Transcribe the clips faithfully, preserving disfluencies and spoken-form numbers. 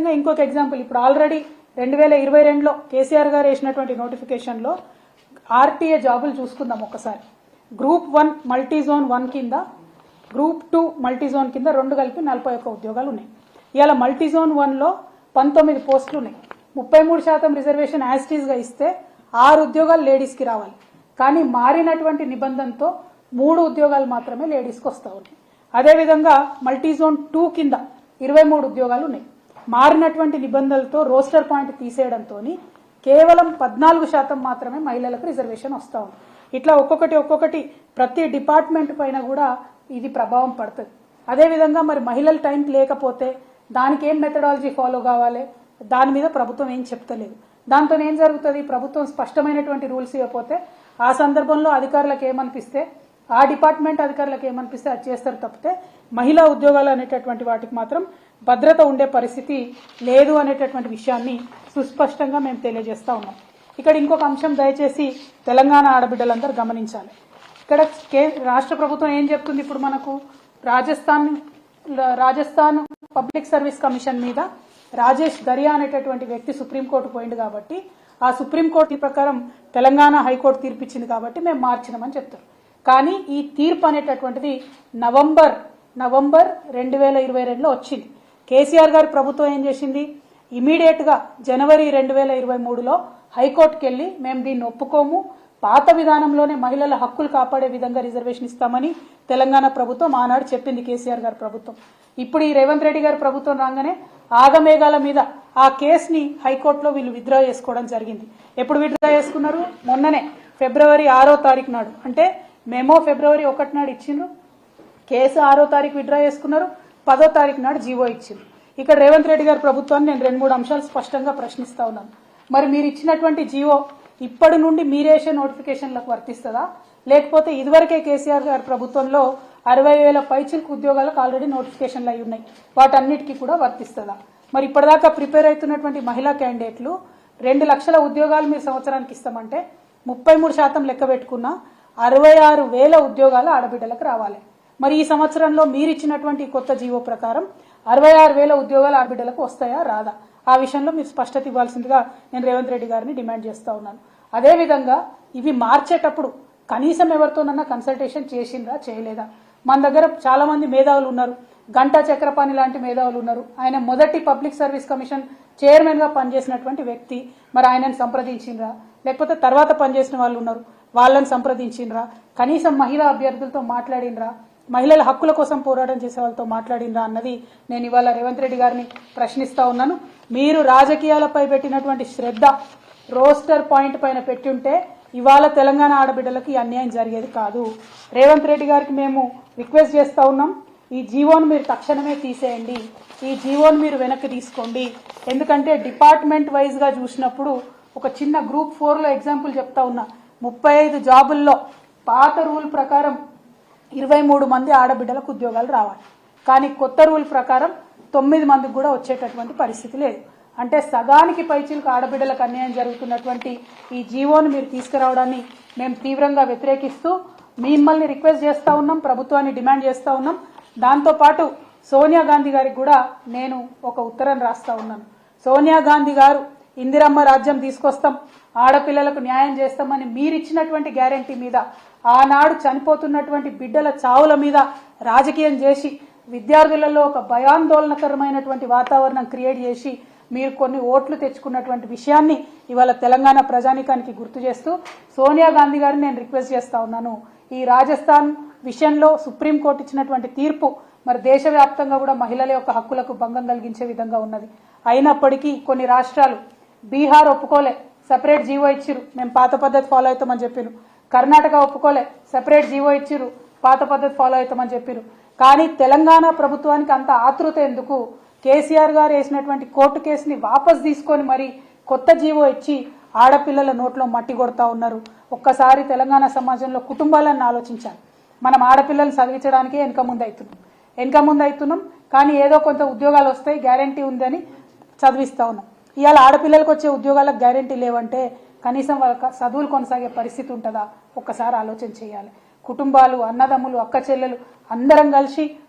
విధంగా ఇంకొక ఎగ్జాంపుల్, ఇప్పుడు ఆల్రెడీ రెండు వేల ఇరవై రెండులో కేసీఆర్ గారు వేసినటువంటి నోటిఫికేషన్లో ఆర్టీఏ జాబులు చూసుకుందాం ఒకసారి. Group one multi zone one కింద, గ్రూప్ టూ మల్టీ జోన్ కింద రెండు కలిపి నలభై ఒక్క ఉద్యోగాలు ఉన్నాయి. ఇవాళ మల్టీ జోన్ వన్లో పంతొమ్మిది పోస్టులు ఉన్నాయి. ముప్పై మూడు శాతం రిజర్వేషన్ యాస్టీస్గా ఇస్తే ఆరు ఉద్యోగాలు లేడీస్కి రావాలి. కానీ మారినటువంటి నిబంధనతో మూడు ఉద్యోగాలు మాత్రమే లేడీస్కి వస్తూ ఉన్నాయి. అదేవిధంగా మల్టీ జోన్ టూ కింద ఇరవై మూడు ఉద్యోగాలు ఉన్నాయి. మారినటువంటి నిబంధనలతో రోస్టర్ పాయింట్ తీసేయడంతో కేవలం పద్నాలుగు శాతం మాత్రమే మహిళలకు రిజర్వేషన్ వస్తూ ఉంది. ఇట్లా ఒక్కొక్కటి ఒక్కొక్కటి ప్రతి డిపార్ట్మెంట్ పైన కూడా ఇది ప్రభావం పడుతుంది. అదేవిధంగా మరి మహిళల టైం లేకపోతే దానికి ఏం మెథడాలజీ ఫాలో కావాలి, దాని మీద ప్రభుత్వం ఏం చెప్తలేదు. దాంతో ఏం జరుగుతుంది, ప్రభుత్వం స్పష్టమైనటువంటి రూల్స్ ఇవ్వకపోతే ఆ సందర్భంలో అధికారులకు ఏమనిపిస్తే, ఆ డిపార్ట్మెంట్ అధికారులకు ఏమనిపిస్తే అది చేస్తారు తప్పితే మహిళా ఉద్యోగాలు అనేటటువంటి వాటికి మాత్రం భద్రత ఉండే పరిస్థితి లేదు అనేటటువంటి విషయాన్ని సుస్పష్టంగా మేము తెలియజేస్తా ఉన్నాం. ఇక్కడ ఇంకొక అంశం దయచేసి తెలంగాణ ఆడబిడ్డలందరూ గమనించాలి. ఇక్కడ రాష్ట్ర ప్రభుత్వం ఏం చెప్తుంది, ఇప్పుడు మనకు Rajasthan Rajasthan public service commission మీద రాజేష్ దరియా అనేటటువంటి వ్యక్తి సుప్రీంకోర్టు పోయింది కాబట్టి ఆ సుప్రీంకోర్టు ప్రకారం తెలంగాణ హైకోర్టు తీర్పు ఇచ్చింది కాబట్టి మేము మార్చినామని చెప్తారు. కానీ ఈ తీర్పు అనేటటువంటిది నవంబర్ నవంబర్ రెండు వేల ఇరవై రెండులో వచ్చింది. కేసీఆర్ గారి ప్రభుత్వం ఏం చేసింది, ఇమీడియట్ గా జనవరి రెండు వేల ఇరవై మూడులో హైకోర్టుకి వెళ్లి మేము దీన్ని ఒప్పుకోము, పాత విధానంలోనే మహిళల హక్కులు కాపాడే విధంగా రిజర్వేషన్ ఇస్తామని తెలంగాణ ప్రభుత్వం ఆనాడు చెప్పింది కేసీఆర్ గారి ప్రభుత్వం. ఇప్పుడు ఈ రేవంత్ రెడ్డి గారి ప్రభుత్వం రాగానే ఆగమేఘాల మీద ఆ కేసుని హైకోర్టులో వీళ్ళు విత్డ్రా చేసుకోవడం జరిగింది. ఎప్పుడు విత్డ్రా చేసుకున్నారు, మొన్ననే ఫిబ్రవరి ఆరో తారీఖు నాడు, అంటే మెమో ఫిబ్రవరి ఒకటి నాడు ఇచ్చిండ్రు, కేసు ఆరో తారీఖు విత్డ్రా చేసుకున్నారు, పదో తారీఖు నాడు జీవో ఇచ్చిండ్రు. ఇక్కడ రేవంత్ రెడ్డి గారి ప్రభుత్వాన్ని నేను రెండు మూడు అంశాలు స్పష్టంగా ప్రశ్నిస్తా ఉన్నాను. మరి మీరు ఇచ్చినటువంటి జీవో ఇప్పటి నుండి మీరేసే నోటిఫికేషన్లకు వర్తిస్తుందా, లేకపోతే ఇదివరకే కేసీఆర్ గారి ప్రభుత్వంలో అరవై వేల పైచిలకు ఉద్యోగాలకు ఆల్రెడీ నోటిఫికేషన్లు అయి ఉన్నాయి, వాటన్నిటికీ కూడా వర్తిస్తుందా? మరి ఇప్పటిదాకా ప్రిపేర్ అవుతున్నటువంటి మహిళా క్యాండిడేట్లు రెండు లక్షల ఉద్యోగాలు మీరు సంవత్సరానికి ఇస్తామంటే ముప్పై మూడు శాతం లెక్క పెట్టుకున్న అరవై ఆరు వేల ఉద్యోగాలు ఆడబిడ్డలకు రావాలి. మరి ఈ సంవత్సరంలో మీరు ఇచ్చినటువంటి కొత్త జీవో ప్రకారం అరవై ఆరు వేల ఉద్యోగాలు ఆడబిడ్డలకు వస్తాయా రాదా, ఆ విషయంలో మీరు స్పష్టత ఇవ్వాల్సిందిగా నేను రేవంత్ రెడ్డి గారిని డిమాండ్ చేస్తా ఉన్నాను. అదేవిధంగా ఇవి మార్చేటప్పుడు కనీసం ఎవరితోనన్నా కన్సల్టేషన్ చేసిందా చేయలేదా? మన దగ్గర చాలా మంది మేధావులు ఉన్నారు, గంటా చక్రపాణి లాంటి మేధావులు ఉన్నారు. ఆయన మొదటి పబ్లిక్ సర్వీస్ కమిషన్ చైర్మన్ గా పనిచేసినటువంటి వ్యక్తి. మరి ఆయనను సంప్రదించిండ్రా, లేకపోతే తర్వాత పనిచేసిన వాళ్ళు ఉన్నారు వాళ్ళని సంప్రదించిండ్రా, కనీసం మహిళా అభ్యర్థులతో మాట్లాడినరా, మహిళల హక్కుల కోసం పోరాటం చేసే వాళ్ళతో మాట్లాడినరా అన్నది నేను ఇవాళ రేవంత్ రెడ్డి గారిని ప్రశ్నిస్తా ఉన్నాను. మీరు రాజకీయాలపై పెట్టినటువంటి శ్రద్ధ రోస్టర్ పాయింట్ పైన పెట్టి ఉంటే ఇవాళ తెలంగాణ ఆడబిడ్డలకు అన్యాయం జరిగేది కాదు. రేవంత్ రెడ్డి గారికి మేము రిక్వెస్ట్ చేస్తా ఉన్నాం, ఈ జీవోను మీరు తక్షణమే తీసేయండి, ఈ జీవోను మీరు వెనక్కి తీసుకోండి. ఎందుకంటే డిపార్ట్మెంట్ వైజ్ గా చూసినప్పుడు ఒక చిన్న గ్రూప్ ఫోర్ లో ఎగ్జాంపుల్ చెప్తా ఉన్నా, ముప్పై ఐదు జాబుల్లో పాత రూల్ ప్రకారం ఇరవై మూడు మంది ఆడబిడ్డలకు ఉద్యోగాలు రావాలి. కానీ కొత్త రూల్ ప్రకారం తొమ్మిది మందికి కూడా వచ్చేటటువంటి పరిస్థితి లేదు. అంటే సగానికి పైచిలకు ఆడబిడ్డలకు అన్యాయం జరుగుతున్నటువంటి ఈ జీవోను మీరు తీసుకురావడాన్ని మేము తీవ్రంగా వ్యతిరేకిస్తూ మిమ్మల్ని రిక్వెస్ట్ చేస్తా ఉన్నాం, ప్రభుత్వాన్ని డిమాండ్ చేస్తా ఉన్నాం. దాంతోపాటు సోనియా గాంధీ గారికి కూడా నేను ఒక ఉత్తరం రాస్తా ఉన్నాను. సోనియా గాంధీ గారు ఇందిరమ్మ రాజ్యం తీసుకొస్తాం, ఆడపిల్లలకు న్యాయం చేస్తామని మీరిచ్చినటువంటి గ్యారంటీ మీద ఆనాడు చనిపోతున్నటువంటి బిడ్డల చావుల మీద రాజకీయం చేసి విద్యార్థులలో ఒక భయాందోళనకరమైనటువంటి వాతావరణం క్రియేట్ చేసి మీరు కొన్ని ఓట్లు తెచ్చుకున్నటువంటి విషయాన్ని ఇవాళ తెలంగాణ ప్రజానీకానికి గుర్తు చేస్తూ సోనియా గాంధీ గారిని నేను రిక్వెస్ట్ చేస్తా ఉన్నాను. ఈ రాజస్థాన్ విషయంలో సుప్రీంకోర్టు ఇచ్చినటువంటి తీర్పు మరి దేశవ్యాప్తంగా కూడా మహిళల యొక్క హక్కులకు భంగం కలిగించే విధంగా ఉన్నది. అయినప్పటికీ కొన్ని రాష్ట్రాలు, బీహార్ ఒప్పుకోలే, సెపరేట్ జీవో ఇచ్చిరు, మేము పాత పద్ధతి ఫాలో అవుతామని చెప్పిరు. కర్ణాటక ఒప్పుకోలే, సెపరేట్ జీవో ఇచ్చిరు, పాత పద్ధతి ఫాలో అవుతామని చెప్పిరు. కానీ తెలంగాణ ప్రభుత్వానికి అంత ఆతృత ఎందుకు? కేసీఆర్ గారు వేసినటువంటి కోర్టు కేసుని వాపస్ తీసుకొని మరి కొత్త జీవో ఇచ్చి ఆడపిల్లల నోట్లో మట్టి కొడతా ఉన్నారు. ఒక్కసారి తెలంగాణ సమాజంలో కుటుంబాలను ఆలోచించాలి. మనం ఆడపిల్లలు చదివించడానికే వెనక ముందు అవుతున్నాం వెనక ముందు అవుతున్నాం కానీ ఏదో కొంత ఉద్యోగాలు వస్తాయి గ్యారంటీ ఉందని చదివిస్తా ఉన్నాం. ఇవాళ ఆడపిల్లలకు వచ్చే ఉద్యోగాలకు గ్యారంటీ లేవంటే కనీసం వాళ్ళ చదువులు కొనసాగే పరిస్థితి ఉంటుందా? ఒక్కసారి ఆలోచన చేయాలి. కుటుంబాలు, అన్నదమ్ములు, అక్క చెల్లెలు అందరం కలిసి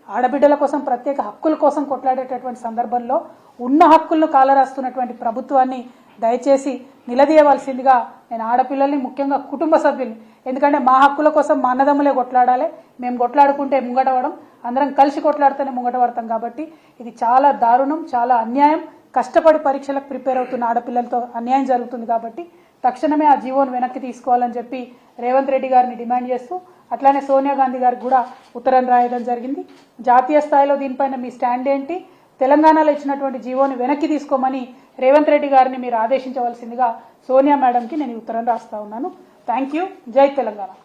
ఆడబిడ్డల కోసం ప్రత్యేక హక్కుల కోసం కొట్లాడేటటువంటి సందర్భంలో ఉన్న హక్కులను కాలరాస్తున్నటువంటి ప్రభుత్వాన్ని దయచేసి నిలదీయవలసిందిగా నేను ఆడపిల్లల్ని, ముఖ్యంగా కుటుంబ సభ్యుల్ని, ఎందుకంటే మా హక్కుల కోసం మా అన్నదమ్ములే కొట్లాడాలి, మేము కొట్లాడుకుంటే ముంగటపడం, అందరం కలిసి కొట్లాడితేనే ముంగట పడతాం. కాబట్టి ఇది చాలా దారుణం, చాలా అన్యాయం. కష్టపడి పరీక్షలకు ప్రిపేర్ అవుతున్న ఆడపిల్లలతో అన్యాయం జరుగుతుంది. కాబట్టి తక్షణమే ఆ జీవోను వెనక్కి తీసుకోవాలని చెప్పి రేవంత్ రెడ్డి గారిని డిమాండ్ చేస్తూ, అట్లానే సోనియా గాంధీ గారికి కూడా ఉత్తరం రాయడం జరిగింది. జాతీయ స్థాయిలో దీనిపైన మీ స్టాండ్ ఏంటి, తెలంగాణలో ఇచ్చినటువంటి జీవోని వెనక్కి తీసుకోమని రేవంత్ రెడ్డి గారిని మీరు ఆదేశించవలసిందిగా సోనియా మేడంకి నేను ఉత్తరం రాస్తా ఉన్నాను. Thank you. జై తెలంగాణ.